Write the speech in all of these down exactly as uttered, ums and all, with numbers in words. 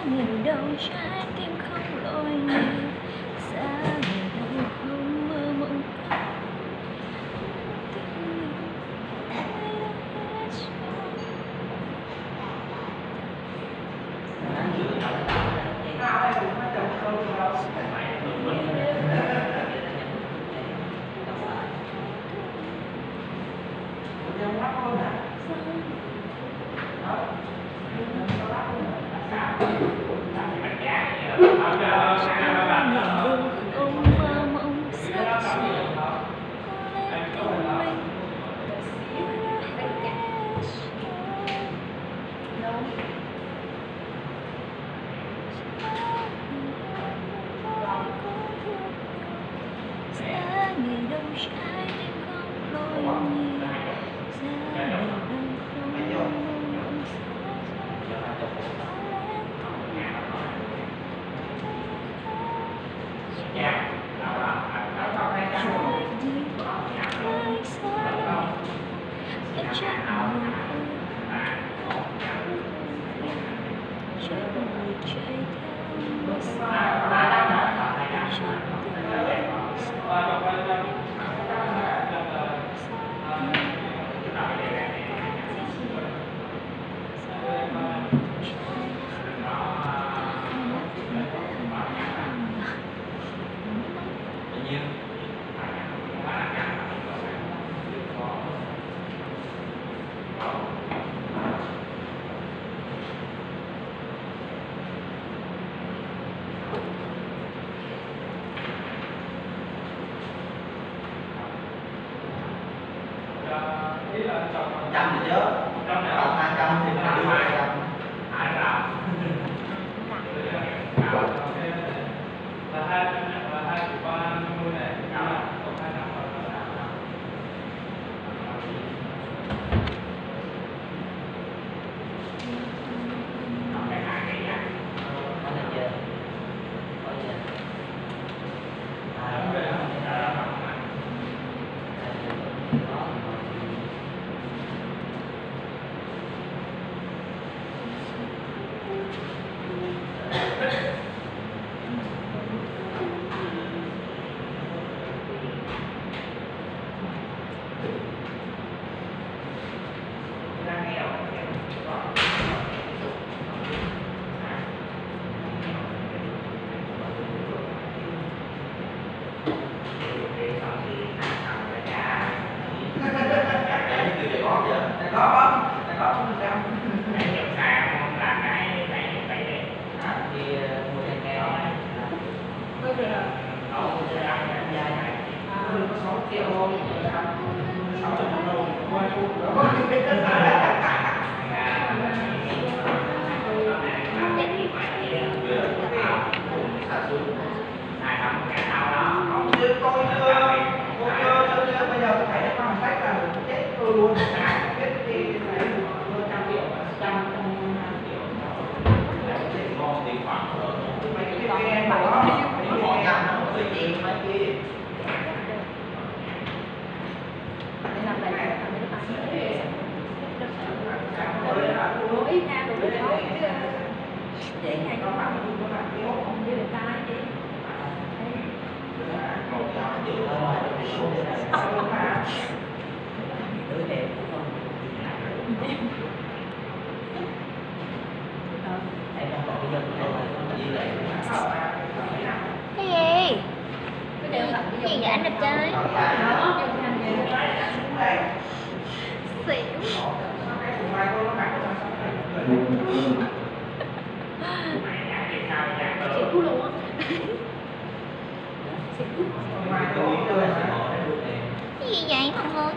ngày đầu trái tim không lỗi nhiều, xa ngày đầu không mơ mộng ngày đầu trái tim không lỗi nhiều, xa ngày đầu không mơ mộng trăm thì chứ cộng hai trăm thì nó đưa hai trăm hai là hai là hai triệu ba mươi này cộng hai năm cái gì? Cái gì vậy anh đẹp trai? Xỉu. Xỉu luôn á. Cái gì vậy mọi người?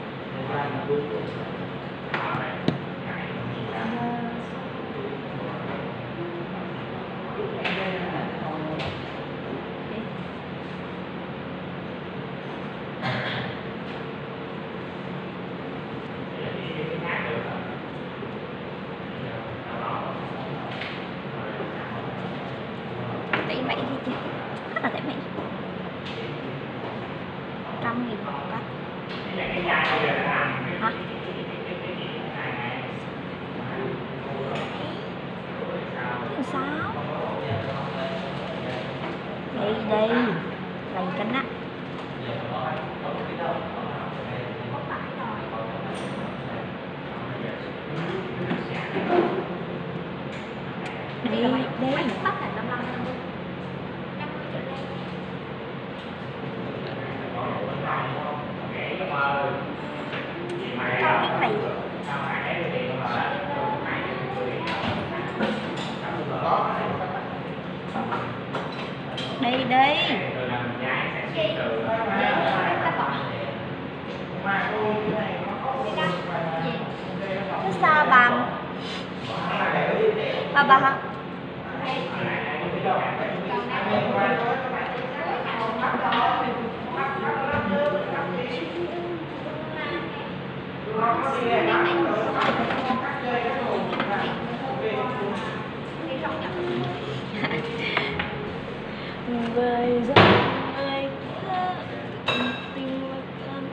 Tỷ Mỹ đi chứ, hết là tỷ Mỹ. Trăm nghìn một cách. Hả? Sao? Nó sao bà? Bà bà hả? Với giấc ai ta tình mà cần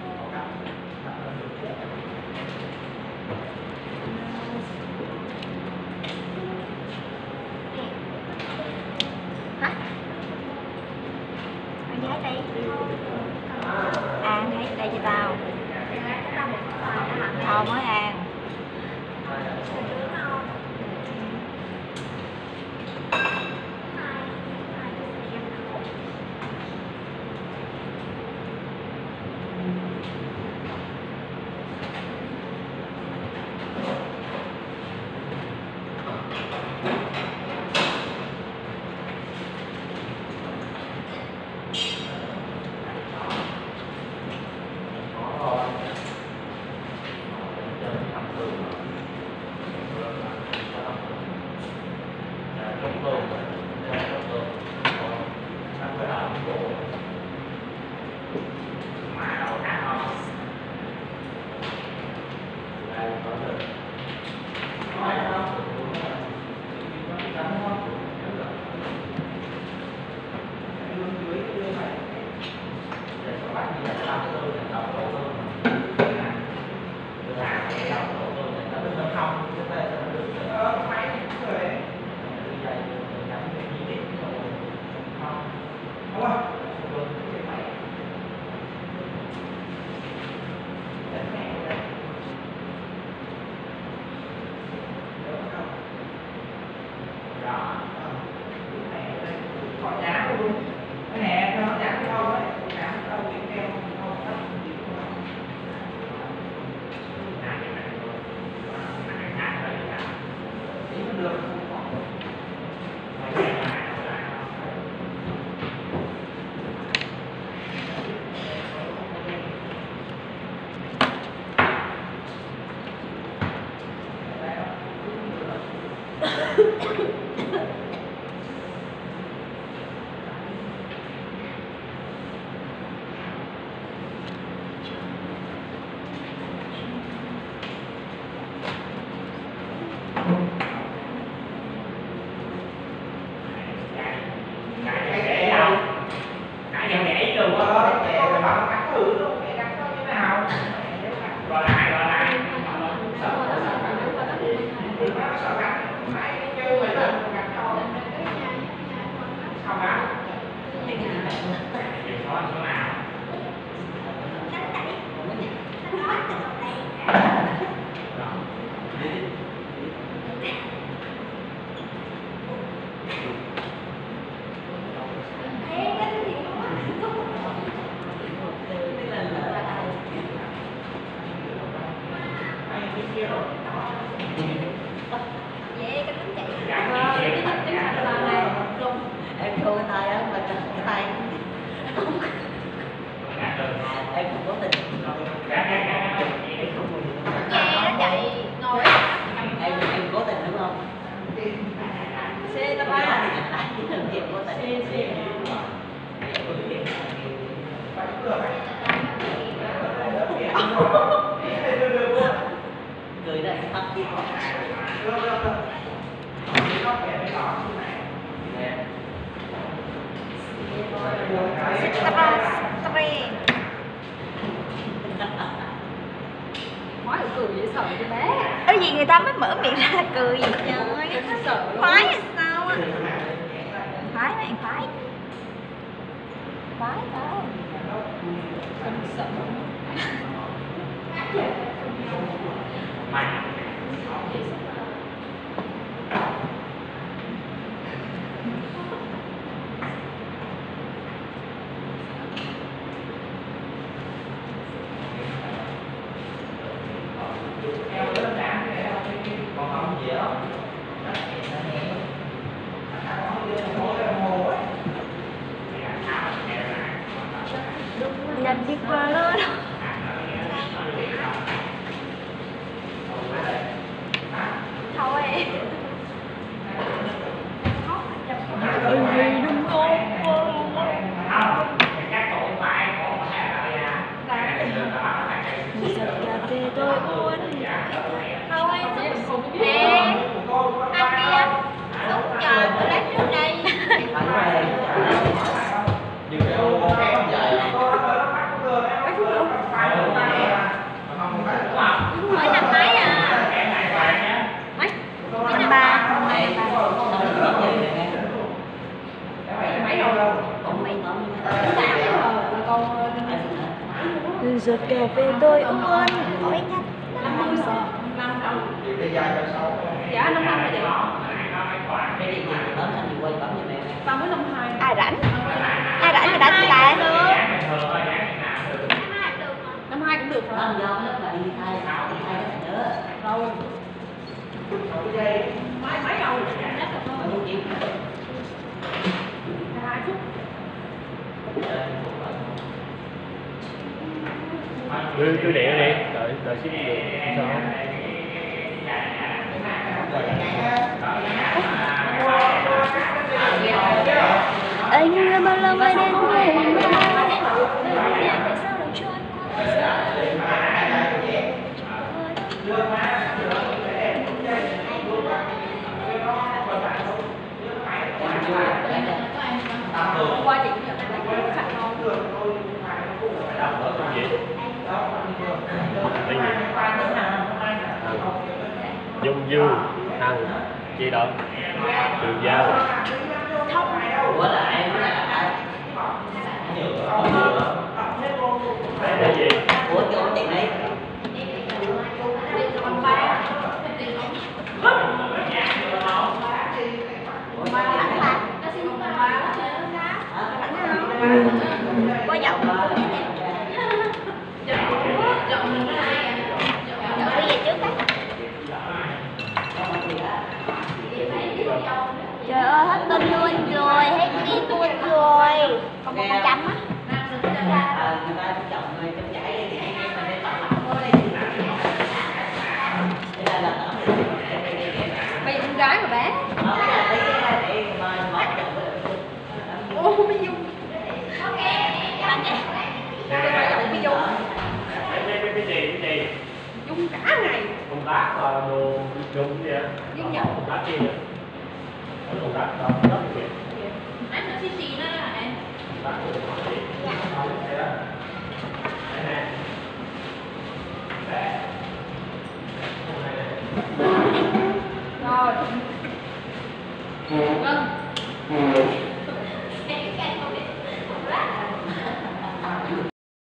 hả? Anh thấy đây à, anh thấy đây cho tao ờ mới ăn Nói là cười dễ sợ cho bé. Cái gì người ta mới mở miệng ra cười vậy trời. Khoái là sao á? Khoái mày khoái. Khoái sao? Không sợ. Mày Nhanh đi qua lên. giọt cà phê tôi uống. Thôi nè, anh kia xuống chờ tôi lấy nước đây. Mới năm mấy à? Mấy? Năm ba. Giọt cà phê tôi uống. Ôi nhắc. Dạ năm năm rồi chị. Ba mới năm hai. Ai rảnh? Ai rảnh thì đánh lại. Năm hai cũng được hả? Rồi. Mấy mấy đâu? Hai phút. cứ cứ điện đi, đợi đợi xíu được sao không? Anh là bao lâu mới đến cùng với tại sao lại trôi Hôm qua chị cũng nhận lấy cái sạch ngon. Cái gì? Cái gì? Dung dư, hằng, chi động, trường giao. Cái gì? Ủa cho tiền đi. Còn ba. có giọng Đợi đi về trước đấy. Trời ơi hết pin luôn rồi, hết pin luôn rồi. Còn một phần trăm á. Người ta chồng người trong giải thì anh em mình đi tập tập thôi đi. Đây là lần Bây giờ con gái mà bé. Ô mới Dung. Tôi phải giọng mới Dung. Cái cái cái gì cái gì? Dung cả ngày. Công tác là đồ dùng gì vậy? Dung nhật. Công tác gì vậy? Công tác đó, đó gì vậy? Anh nói xì xì nữa hả em? Công tác của gì?